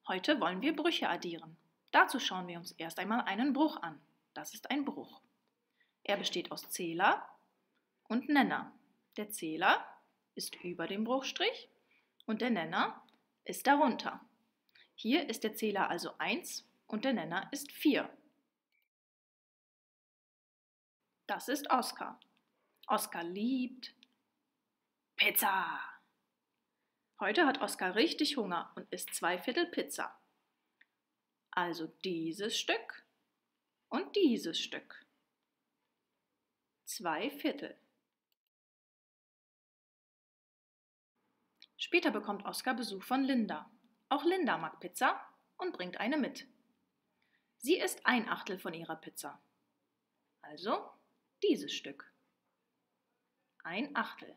Heute wollen wir Brüche addieren. Dazu schauen wir uns erst einmal einen Bruch an. Das ist ein Bruch. Er besteht aus Zähler und Nenner. Der Zähler ist über dem Bruchstrich und der Nenner ist darunter. Hier ist der Zähler also 1 und der Nenner ist 4. Das ist Oskar. Oskar liebt Pizza. Heute hat Oskar richtig Hunger und isst 2/4 Pizza. Also dieses Stück und dieses Stück. 2/4. Später bekommt Oskar Besuch von Linda. Auch Linda mag Pizza und bringt eine mit. Sie isst 1/8 von ihrer Pizza. Also dieses Stück. 1/8.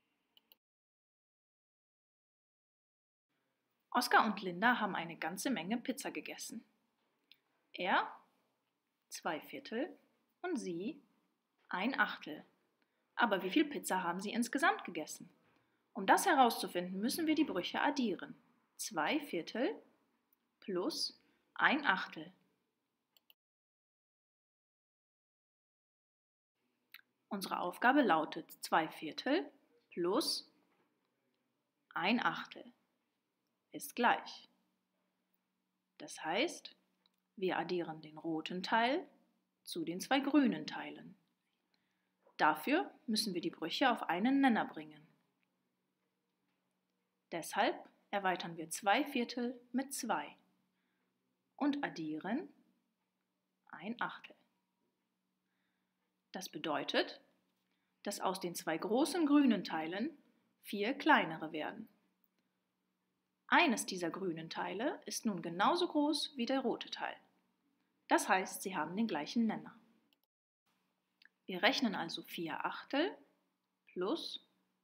Oskar und Linda haben eine ganze Menge Pizza gegessen. Er 2/4 und sie 1/8. Aber wie viel Pizza haben sie insgesamt gegessen? Um das herauszufinden, müssen wir die Brüche addieren. 2/4 plus 1/8. Unsere Aufgabe lautet 2/4 plus 1/8 ist gleich. Das heißt, wir addieren den roten Teil zu den 2 grünen Teilen. Dafür müssen wir die Brüche auf einen Nenner bringen. Deshalb erweitern wir 2/4 mit 2 und addieren 1/8. Das bedeutet, dass aus den 2 großen grünen Teilen 4 kleinere werden. Eines dieser grünen Teile ist nun genauso groß wie der rote Teil. Das heißt, sie haben den gleichen Nenner. Wir rechnen also 4/8 plus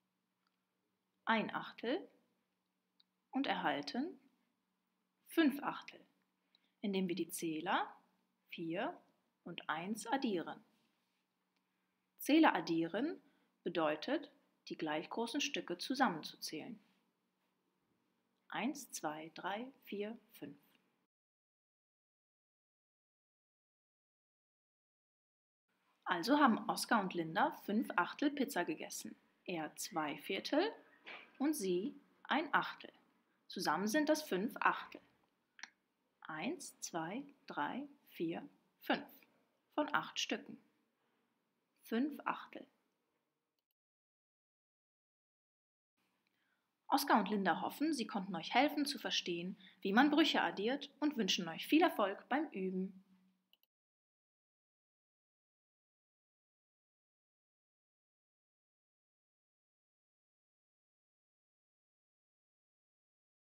1/8 und erhalten 5/8, indem wir die Zähler 4 und 1 addieren. Zähler addieren bedeutet, die gleich großen Stücke zusammenzuzählen. 1, 2, 3, 4, 5. Also haben Oskar und Linda 5/8 Pizza gegessen. Er 2/4 und sie 1/8. Zusammen sind das 5/8. 1, 2, 3, 4, 5 von 8 Stücken. 5/8. Oskar und Linda hoffen, sie konnten euch helfen zu verstehen, wie man Brüche addiert und wünschen euch viel Erfolg beim Üben.